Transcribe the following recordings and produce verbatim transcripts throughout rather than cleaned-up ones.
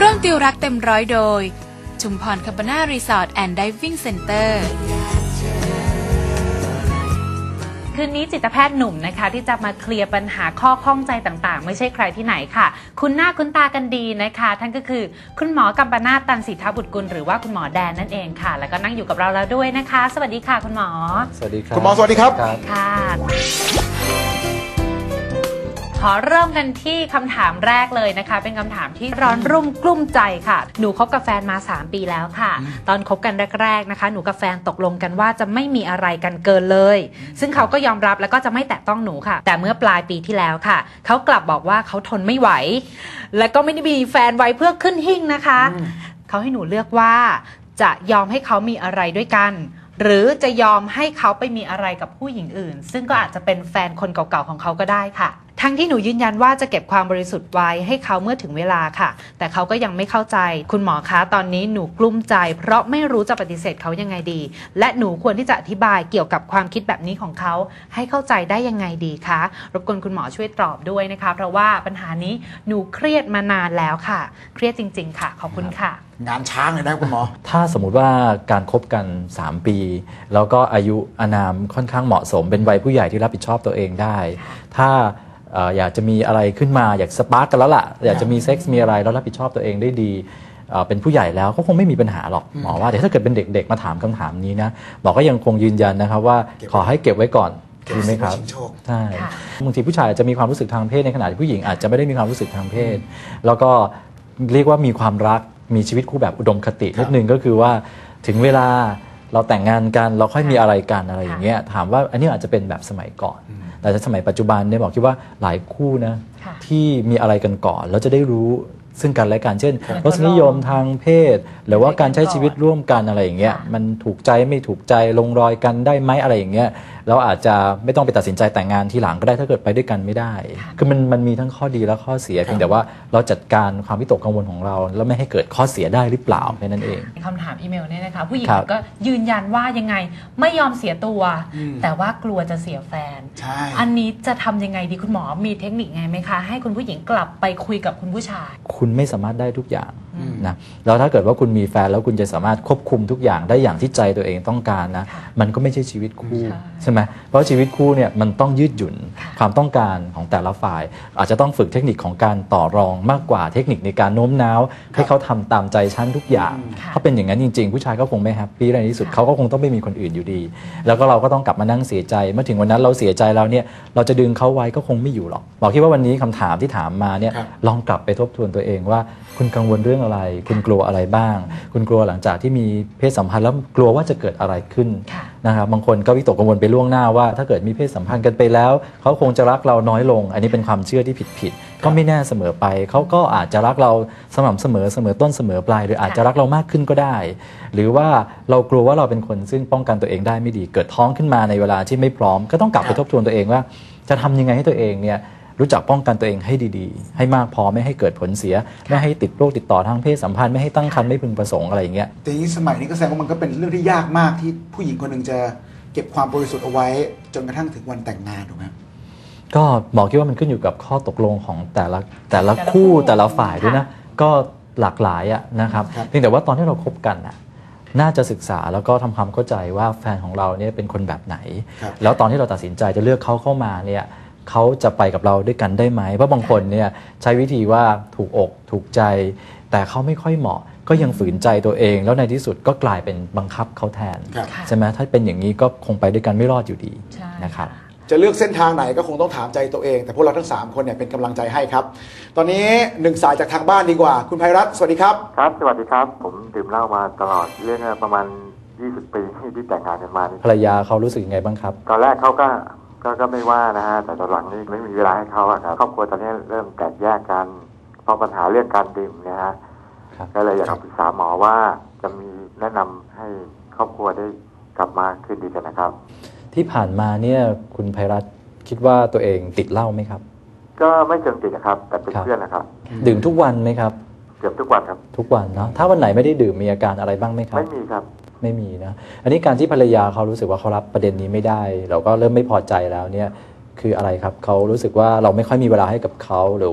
ร่วมติวรักเต็มร้อยโดยชุมพรคาบาน่ารีสอร์ทแอนด์ไดวิ่งเซ็นเตอร์คืนนี้จิตแพทย์หนุ่มนะคะที่จะมาเคลียร์ปัญหาข้อข้องใจต่างๆไม่ใช่ใครที่ไหนค่ะคุณหน้าคุณตากันดีนะคะท่านก็คือคุณหมอกัมปนาท ตันสิทธบุตรกุลหรือว่าคุณหมอแดนนั่นเองค่ะแล้วก็นั่งอยู่กับเราแล้วด้วยนะคะสวัสดีค่ะคุณหมอสวัสดีครับคุณหมอสวัสดีครับค่ะขอเริ่มกันที่คำถามแรกเลยนะคะเป็นคำถามที่ร้อนรุ่มกลุ้มใจค่ะหนูคบกับแฟนมาสามปีแล้วค่ะตอนคบกันแรกๆนะคะหนูกับแฟนตกลงกันว่าจะไม่มีอะไรกันเกินเลยซึ่งเขาก็ยอมรับแล้วก็จะไม่แตะต้องหนูค่ะแต่เมื่อปลายปีที่แล้วค่ะเขากลับบอกว่าเขาทนไม่ไหวและก็ไม่ได้มีแฟนไว้เพื่อขึ้นหิ้งนะคะเขาให้หนูเลือกว่าจะยอมให้เขามีอะไรด้วยกันหรือจะยอมให้เขาไปมีอะไรกับผู้หญิงอื่นซึ่งก็อาจจะเป็นแฟนคนเก่าๆของเขาก็ได้ค่ะทั้งที่หนูยืนยันว่าจะเก็บความบริสุทธิ์ไว้ให้เขาเมื่อถึงเวลาค่ะแต่เขาก็ยังไม่เข้าใจคุณหมอคะตอนนี้หนูกลุ้มใจเพราะไม่รู้จะปฏิเสธเขายังไงดีและหนูควรที่จะอธิบายเกี่ยวกับความคิดแบบนี้ของเขาให้เข้าใจได้ยังไงดีคะรบกวนคุณหมอช่วยตอบด้วยนะคะเพราะว่าปัญหานี้หนูเครียดมานานแล้วค่ะเครียดจริงๆค่ะขอบคุณค่ะงานช้างเลยนะคุณหมอถ้าสมมุติว่าการคบกันสามปีแล้วก็อายุอานามค่อนข้างเหมาะสมเป็นวัยผู้ใหญ่ที่รับผิดชอบตัวเองได้ถ้าอยากจะมีอะไรขึ้นมาอยากสปาร์กกันแล้วล่ะอยากจะมีเซ็กซ์มีอะไรแล้วรับผิดชอบตัวเองได้ดีเป็นผู้ใหญ่แล้วก็คงไม่มีปัญหาหรอกหมอว่าแต่ถ้าเกิดเป็นเด็กๆมาถามคำถามนี้นะหมอก็ยังคงยืนยันนะครับว่าขอให้เก็บไว้ก่อนดีไหมครับใช่บางทีผู้ชายจะมีความรู้สึกทางเพศในขณะที่ผู้หญิงอาจจะไม่ได้มีความรู้สึกทางเพศแล้วก็เรียกว่ามีความรักมีชีวิตคู่แบบอุดมคตินิดนึงก็คือว่าถึงเวลาเราแต่งงานกันเราค่อยมีอะไรกันอะไรอย่างเงี้ยถามว่าอันนี้อาจจะเป็นแบบสมัยก่อนแต่สมัยปัจจุบันเนี่ยบอกคิดว่าหลายคู่นะที่มีอะไรกันก่อนแล้วจะได้รู้ซึ่งกันและกันเช่นรสนิยมทางเพศหรือว่าการใช้ชีวิตร่วมกันอะไรอย่างเงี้ยมันถูกใจไม่ถูกใจลงรอยกันได้ไหมอะไรอย่างเงี้ยเราอาจจะไม่ต้องไปตัดสินใจแต่งงานทีหลังก็ได้ถ้าเกิดไปด้วยกันไม่ได้คือมันมันมีทั้งข้อดีและข้อเสียเพียงแต่ว่าเราจัดการความวิตกกังวลของเราแล้วไม่ให้เกิดข้อเสียได้หรือเปล่าแค่นั้นเองคำถามอีเมลเนี่ยนะคะผู้หญิงก็ยืนยันว่ายังไงไม่ยอมเสียตัวแต่ว่ากลัวจะเสียแฟนอันนี้จะทำยังไงดีคุณหมอมีเทคนิคไงไหมคะให้คุณผู้หญิงกลับไปคุยกับคุณผู้ชายคุณไม่สามารถได้ทุกอย่างนะแล้วถ้าเกิดว่าคุณมีแฟนแล้วคุณจะสามารถควบคุมทุกอย่างได้อย่างที่ใจตัวเองต้องการนะมันก็ไม่ใช่ชีวิตคู่ใช่ไหมเพราะชีวิตคู่เนี่ยมันต้องยืดหยุ่นความต้องการของแต่ละฝ่ายอาจจะต้องฝึกเทคนิคของการต่อรองมากกว่าเทคนิคในการโน้มน้าวให้เขาทำตามใจฉันทุกอย่างถ้าเป็นอย่างนั้นจริงๆผู้ชายก็คงไม่แฮปปี้ในที่สุดเขาก็คงต้องไม่มีคนอื่นอยู่ดีแล้วก็เราก็ต้องกลับมานั่งเสียใจเมื่อถึงวันนั้นเราเสียใจแล้วเนี่ยเราจะดึงเขาไว้ก็คงไม่อยู่หรอกบอกคิดว่าวันนี้คำถามที่ถามมาเนี่ยลองกลับไปทบทวนตัวเองว่าคุณกังวลเรื่องอะไรคุณกลัวอะไรบ้างคุณกลัวหลังจากที่มีเพศสัมพันธ์แล้วกลัวว่าจะเกิดอะไรขึ้นนะครับบางคนก็วิตกกังวลไปล่วงหน้าว่าถ้าเกิดมีเพศสัมพันธ์กันไปแล้วเขาคงจะรักเราน้อยลงอันนี้เป็นความเชื่อที่ผิดๆก็ไม่แน่เสมอไปเขาก็อาจจะรักเราสม่ำเสมอเสมอต้นเสมอปลายหรืออาจจะรักเรามากขึ้นก็ได้หรือว่าเรากลัวว่าเราเป็นคนซึ่งป้องกันตัวเองได้ไม่ดีเกิดท้องขึ้นมาในเวลาที่ไม่พร้อมก็ต้องกลับไปทบทวนตัวเองว่าจะทำยังไงให้ตัวเองเนี่ยรู้จักป้องกันตัวเองให้ดีๆให้มากพอไม่ให้เกิดผลเสียไม่ให้ติดโรคติดต่อทางเพศสัมพันธ์ไม่ให้ตั้งครรภ์ไม่พึงประสงค์อะไรอย่างเงี้ยแต่นี้สมัยนี้ก็แสดงว่ามันก็เป็นเรื่องที่ยากมากที่ผู้หญิงคนหนึ่งจะเก็บความบริสุทธิ์เอาไว้จนกระทั่งถึงวันแต่งงานถูกไหมก็หมอคิดว่ามันขึ้นอยู่กับข้อตกลงของแต่ละแต่ละคู่แต่ละฝ่ายด้วยนะก็หลากหลายอะนะครับเพียงแต่ว่าตอนที่เราคบกันอะน่าจะศึกษาแล้วก็ทำความเข้าใจว่าแฟนของเราเนี่ยเป็นคนแบบไหนแล้วตอนที่เราตัดสินใจจะเลือกเขาเข้ามาเนี่ยเขาจะไปกับเราด้วยกันได้ไหมเพราะบางคนเนี่ยใช้วิธีว่าถูกอกถูกใจแต่เขาไม่ค่อยเหมาะก็ยังฝืนใจตัวเองแล้วในที่สุดก็กลายเป็นบังคับเขาแทนใช่ไหมถ้าเป็นอย่างนี้ก็คงไปด้วยกันไม่รอดอยู่ดีนะครับจะเลือกเส้นทางไหนก็คงต้องถามใจตัวเองแต่พวกเราทั้งสามคนเนี่ยเป็นกำลังใจให้ครับตอนนี้หนึ่งสายจากทางบ้านดีกว่าคุณไพรัตน์สวัสดีครับครับสวัสดีครับผมดื่มเหล้ามาตลอดเรื่องประมาณยี่สิบปีที่แต่งงานกันมาภรรยาเขารู้สึกยังไงบ้างครับตอนแรกเขาก็ก็ก็ไม่ว่านะฮะแต่ตอนหลังนี่ไม่มีเวลาให้เขาอะครับครอบครัวตอนนี้เริ่มแตกแยกกันเพราะปัญหาเรื่องการดื่มนะฮะก็เลยอยากปรึกษาหมอว่าจะมีแนะนำให้ครอบครัวได้กลับมาคืนดีกันนะครับที่ผ่านมาเนี่ยคุณไพรัตน์คิดว่าตัวเองติดเหล้าไหมครับก็ไม่เชิงติดนะครับแต่เป็นเพื่อนนะครับดื่มทุกวันไหมครับเกือบทุกวันครับทุกวันเนาะถ้าวันไหนไม่ได้ดื่มมีอาการอะไรบ้างไหมครับไม่มีครับไม่มีนะอันนี้การที่ภรรยาเขารู้สึกว่าเขารับประเด็นนี้ไม่ได้เราก็เริ่มไม่พอใจแล้วเนี่ยคืออะไรครับเขารู้สึกว่าเราไม่ค่อยมีเวลาให้กับเขาหรือว่า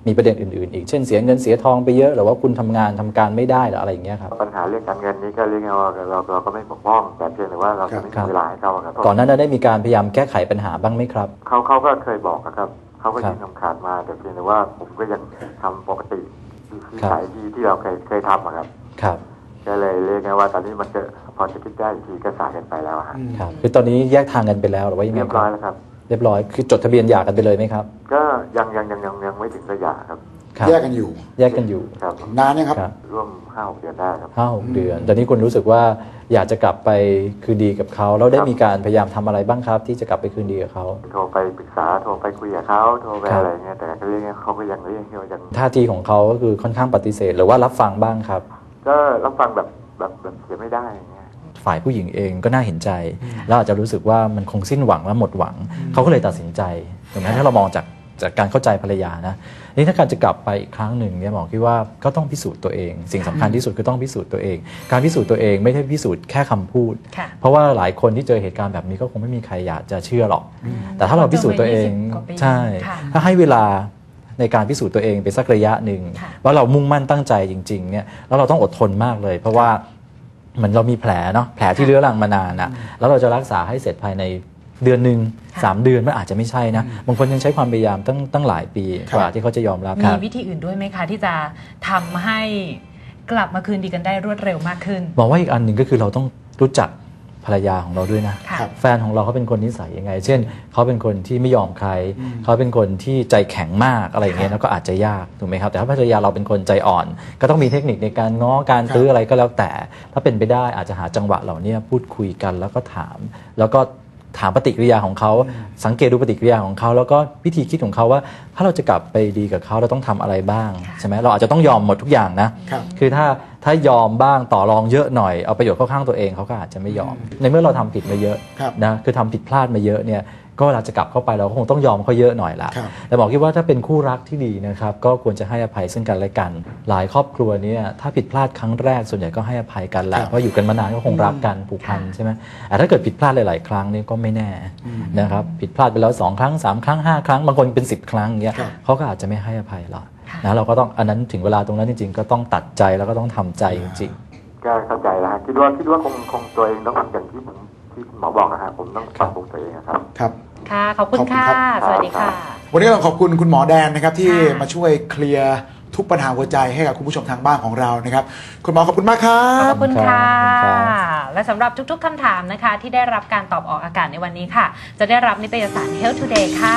มีประเด็นอื่นๆอีกเช่นเสียเงินเสียทองไปเยอะหรือว่าคุณทำงานทำการไม่ได้หรืออะไรอย่างเงี้ยครับปัญหาเรื่องการเงินนี้ก็เรียกว่าเราเราก็ไม่ปกป้องแต่เพียงแต่ว่าเราจะไม่มีเวลาให้เขาครับก่อนหน้านั้นได้มีการพยายามแก้ไขปัญหาบ้างไหมครับเขาเขาก็เคยบอกครับเขาก็ยื่นคำขาดมาแต่เพียงแต่ว่าผมก็ยังทำปกติที่สายที่ที่เราเคยเคยทำครับครับก็เลยเรียกว่าตอนนี้มันจะพอจะคิดได้อีกทีก็สายกันไปแล้วครับคือตอนนี้แยกทางกันไปแล้วหรือว่ายังไงเรียบร้อยแล้วครับเรียบร้อยคือจดทะเบียนหย่ากันไปเลยไหมครับก็ยังยังยังยังยังไม่ถึงระยะครับแยกกันอยู่แยกกันอยู่ครับนานยังครับร่วมห้าหกเดือนได้ครับห้าหกเดือนตอนนี้คุณรู้สึกว่าอยากจะกลับไปคืนดีกับเขาแล้วได้มีการพยายามทำอะไรบ้างครับที่จะกลับไปคืนดีกับเขาโทรไปปรึกษาโทรไปคุยกับเขาโทรไปอะไรเงี้ยแต่ก็เรื่องเขาก็ยังเรื่องที่ว่ายังท่าทีของเขาก็คือค่อนข้างปฏิเสธหรือว่ารับฟังบ้างครับก็รับฟังแบบแบบแบบเสียไม่ได้ฝ่ายผู้หญิงเองก็น่าเห็นใจแล้วอาจจะรู้สึกว่ามันคงสิ้นหวังและหมดหวังเขาก็เลยตัดสินใจถูกไหมถ้าเรามองจากจากการเข้าใจภรรยานะนี่ถ้าการจะกลับไปอีกครั้งหนึ่งเนี่ยหมอคิดว่าก็ต้องพิสูจน์ตัวเองสิ่งสำคัญที่สุดคือต้องพิสูจน์ตัวเองการพิสูจน์ตัวเองไม่ใช่พิสูจน์แค่คำพูดเพราะว่าหลายคนที่เจอเหตุการณ์แบบนี้ก็คงไม่มีใครอยากจะเชื่อหรอกแต่ถ้าเราพิสูจน์ตัวเองใช่ถ้าให้เวลาในการพิสูจน์ตัวเองไปสักระยะหนึ่งว่าเรามุ่งมั่นตั้งใจจริงๆเนี่ยแล้วเราต้องอดทนมากเลยเพราะว่าเหมือนเรามีแผลเนาะแผลที่เรื้อรังมานานอะแล้วเราจะรักษาให้เสร็จภายในเดือนหนึ่งสามเดือนมันอาจจะไม่ใช่นะบางคนยังใช้ความพยายามตั้งตั้งหลายปีกว่าที่เขาจะยอมรับมีวิธีอื่นด้วยไหมคะที่จะทำให้กลับมาคืนดีกันได้รวดเร็วมากขึ้นบอกว่าอีกอันหนึ่งก็คือเราต้องรู้จักภรรยาของเราด้วยนะแฟนของเราเขาเป็นคนนิสัยยังไงเช่นเขาเป็นคนที่ไม่ยอมใครเขาเป็นคนที่ใจแข็งมากอะไรอย่างเงี้ยแล้วก็อาจจะยากถูกไหมครับแต่ถ้าภรรยาเราเป็นคนใจอ่อนก็ต้องมีเทคนิคในการง้อการตื้ออะไรก็แล้วแต่ถ้าเป็นไปได้อาจจะหาจังหวะเหล่านี้พูดคุยกันแล้วก็ถามแล้วก็ถามปฏิกิริยาของเขาสังเกตดูปฏิกิริยาของเขาแล้วก็วิธีคิดของเขาว่าถ้าเราจะกลับไปดีกับเขาเราต้องทำอะไรบ้างใช่ไหมเราอาจจะต้องยอมหมดทุกอย่างนะคือถ้าถ้ายอมบ้างต่อรองเยอะหน่อยเอาประโยชน์เข้าข้างตัวเองเขาก็อาจจะไม่ยอมในเมื่อเราทำผิดมาเยอะนะคือทำผิดพลาดมาเยอะเนี่ยก็เวลาจะกลับเข้าไปเราก็คงต้องยอมเขาเยอะหน่อยละแต่บอกคิดว่าถ้าเป็นคู่รักที่ดีนะครับก็ควรจะให้อภัยซึ่งกันและกันหลายครอบครัวเนี่ยถ้าผิดพลาดครั้งแรกส่วนใหญ่ก็ให้อภัยกันแหละเพราะอยู่กันมานานก็คงรักกันผูกพันใช่ไหมแต่ถ้าเกิดผิดพลาดหลายๆครั้งนี่ก็ไม่แน่นะครับผิดพลาดไปแล้วสองครั้งสามครั้งห้าครั้งบางคนเป็นสิบครั้งเงี้ยเขาก็อาจจะไม่ให้อภัยเรานะเราก็ต้องอันนั้นถึงเวลาตรงนั้นจริงๆก็ต้องตัดใจแล้วก็ต้องทำใจจริงๆก็เข้าใจแล้วคิดว่าคิดว่าคงคงตัวเองต้องอย่างที่ผมที่หมอบอกนะครับผมต้องปรับปรุงตัวเองครับครับค่ะขอบคุณค่ะสวัสดีค่ะวันนี้เราขอบคุณคุณหมอแดนนะครับที่มาช่วยเคลียร์ทุกปัญหาหัวใจให้กับคุณผู้ชมทางบ้านของเรานะครับคุณหมอขอบคุณมากครับขอบคุณค่ะและสำหรับทุกๆคำถามนะคะที่ได้รับการตอบออกอากาศในวันนี้ค่ะจะได้รับนิตยสาร Health Today ค่ะ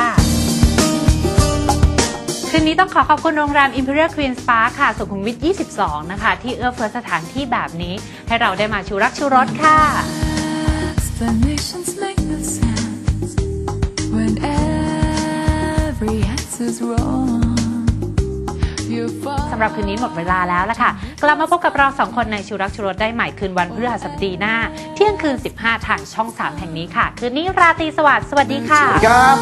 คืนนี้ต้องขอขอบคุณโรงแรม Imperial Queen's Park ค่ะสุขุมวิทยี่สิบสองนะคะที่เอื้อเฟื้อสถานที่แบบนี้ให้เราได้มาชูรักชูรสค่ะสำหรับคืนนี้หมดเวลาแล้วล่ะค่ะกลับมาพบกับเราสองคนในชูรักชูรสได้ใหม่คืนวันพฤหัสบดีหน้าเที่ยงคืนสิบห้าทางช่องสามแห่งนี้ค่ะคืนนี้ราตรีสวัสดิ์สวัสดีค่ะสวัสดีครับ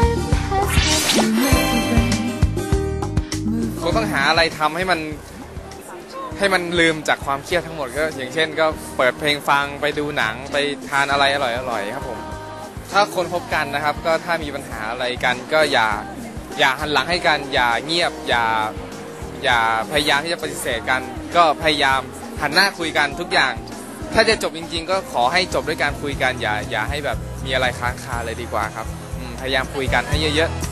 คงต้องหาอะไรทำให้มันให้มันลืมจากความเครียดทั้งหมดก็อย่างเช่นก็เปิดเพลงฟังไปดูหนังไปทานอะไรอร่อยๆครับผมถ้าคนพบกันนะครับก็ถ้ามีปัญหาอะไรกันก็อย่าอย่าหันหลังให้กันอย่าเงียบอย่าอย่าพยายามที่จะปฏิเสธกันก็พยายามหันหน้าคุยกันทุกอย่างถ้าจะจบจริงๆก็ขอให้จบด้วยการคุยกันอย่าอย่าให้แบบมีอะไรค้างคาเลยดีกว่าครับพยายามคุยกันให้เยอะๆ